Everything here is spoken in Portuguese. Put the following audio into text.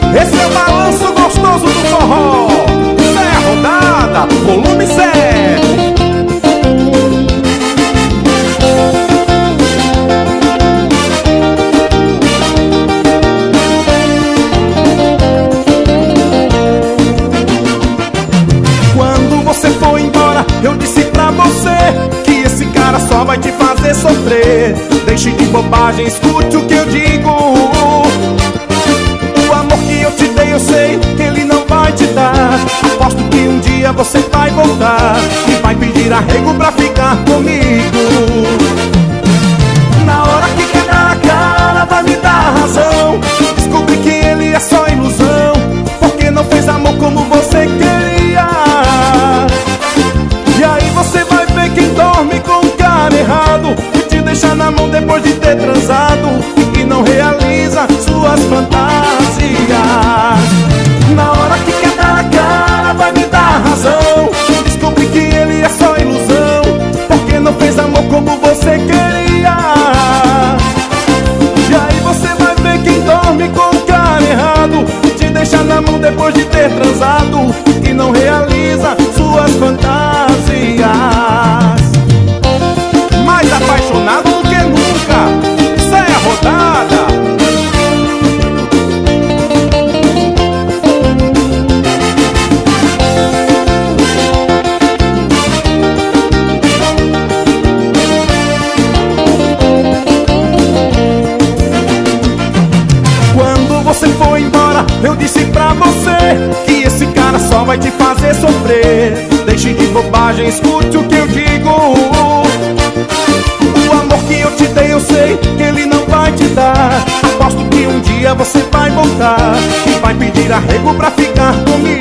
Esse é o balanço gostoso do forró. Zé Rodada, volume 7. Quando você foi embora, eu disse pra você que esse cara só vai te fazer sofrer. Deixe de bobagem, escute o que eu digo. O amor que eu te dei, eu sei que ele não vai te dar. Aposto que um dia você vai voltar e vai pedir arrego pra ficar comigo. Na hora que quebrar a cara, vai me dar razão. Descobri que ele é só ilusão, porque não fez amor como você queria. E aí você vai ver quem dorme com o cara errado e te deixa na mão depois de ter transado, e não realiza suas fantasias. Na hora que quebrar a cara, vai me dar razão. Descobri que ele é só ilusão, porque não fez amor como você queria. E aí você vai ver quem dorme com o cara errado e te deixa na mão depois de ter transado, e não realiza suas fantasias. Mais apaixonado do que nunca, Zé Rodada. Quando você foi embora, eu disse pra você que esse cara só vai te fazer sofrer. Deixe de bobagem, escute o que eu digo. O amor que eu te dei, eu sei que ele não vai te dar. Aposto que um dia você vai voltar e vai pedir arrego pra ficar comigo.